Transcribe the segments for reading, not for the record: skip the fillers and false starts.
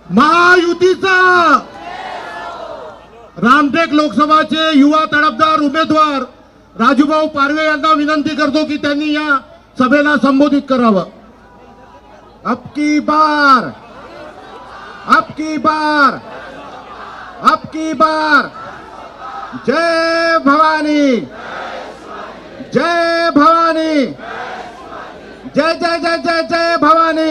महायुतीचा रामटेक लोकसभाचे युवा तडफदार उमेदवार राजूभाऊ पारवे यांना विनंती करतो की त्यांनी या सभेला संबोधित करावं। अब की बार जय भवानी, जय भवानी, जय जय जय जय जय भवानी,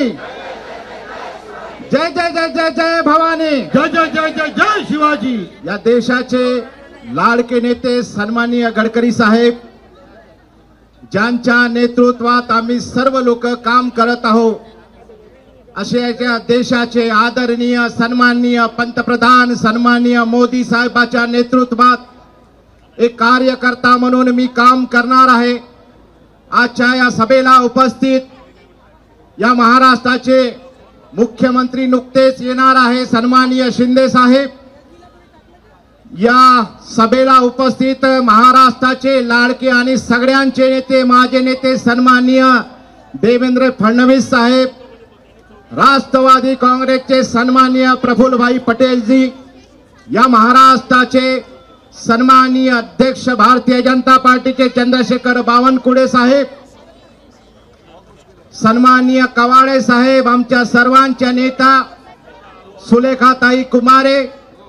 जय जय जय जय जय भवानी, जय जय जय जय जय शिवाजी। या देशाचे लाडके नेते सन्माननीय गडकरी साहेब, ज्यांच्या नेतृत्वात आम्ही सर्व लोक काम करत आहोत, असे या देशाचे आदरणीय सन्माननीय पंतप्रधान सन्माननीय मोदी साहेबांच्या नेतृत्वात एक कार्यकर्ता म्हणून मी काम करणार आहे। आजच्या या सभेला उपस्थित या महाराष्ट्राचे मुख्यमंत्री नुकतेच येणार आहे सन्माननीय शिंदे साहेब। या सभेला उपस्थित महाराष्ट्राचे लाडके आणि सगळ्यांचे नेते माझे नेते सन्माननीय देवेंद्र फडणवीस साहेब, राष्ट्रवादी काँग्रेसचे सन्माननीय प्रफुल्लभाई पटेल जी, या महाराष्ट्राचे सन्माननीय अध्यक्ष भारतीय जनता पार्टीचे चंद्रशेखर बावनकुळे साहेब, सन्माननीय कवाडे साहेब, आमच्या सर्वांच्या नेता सुलेखाताई कुमारे,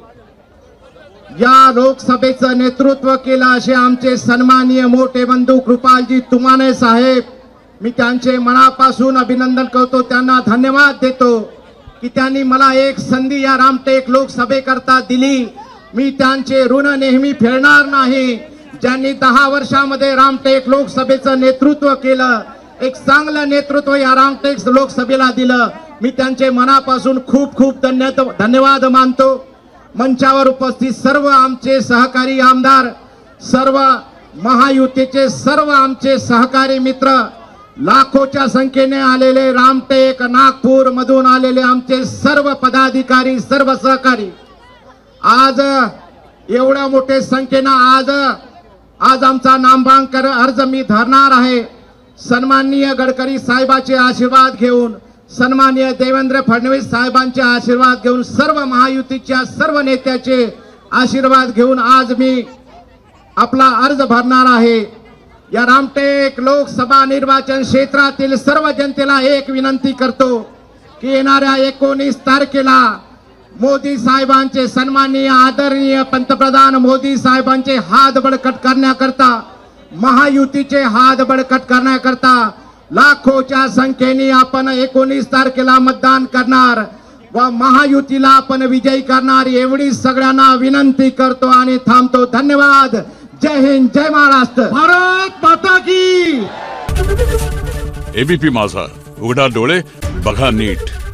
या लोकसभेचं नेतृत्व केलं असे आमचे सन्माननीय मोठे बंधू कृपालजी तुमाने साहेब, मी त्यांचे मनापासून अभिनंदन करतो, त्यांना धन्यवाद देतो की त्यांनी मला एक संधी या रामटेक लोकसभेकरता दिली। मी त्यांचे ऋण नेहमी फेडणार नाही। ज्यांनी 10 वर्षामध्ये रामटेक लोकसभेचं नेतृत्व केलं, एक चांगलं नेतृत्व या रामटेक लोकसभेला दिलं, मी त्यांचे मनापासून खूप खूप धन्यवाद मानतो। मंचावर उपस्थित सर्व आमचे सहकारी आमदार, सर्व महायुतीचे सर्व आमचे सहकारी मित्र, लाखोच्या संख्येने आलेले रामटेक नागपूर मधून आलेले आमचे सर्व पदाधिकारी, सर्व सहकारी, आज एवढ्या मोठ्या संख्येने आज आमचा नामांकन अर्ज मी धरणार आहे। सन्माननीय गडकरी साहेबांचे आशीर्वाद घेऊन, सन्माननीय देवेंद्र फडणवीस साहेबांचे आशीर्वाद घेऊन, सर्व महायुतीच्या सर्व नेत्याचे आशीर्वाद घेऊन आज मी आपला अर्ज भरणार आहे। या रामटेक लोकसभा निर्वाचन क्षेत्रातील सर्व जनतेला एक विनंती करतो की येणाऱ्या 19 तारखेला मोदी साहेबांचे सन्माननीय आदरणीय पंतप्रधान मोदी साहेबांचे हात बळकट करण्याकरता, महायुतीचे हात बळकट करण्याकरता लाखोच्या संख्येने आपण 19 तारखेला मतदान करणार व महायुतीला आपण विजयी करणार, एवढी सगळ्यांना विनंती करतो आणि थांबतो। धन्यवाद। जय हिंद, जय महाराष्ट्र, भारत माता की। एबीपी माझा, उघडा डोळे बघा नीट।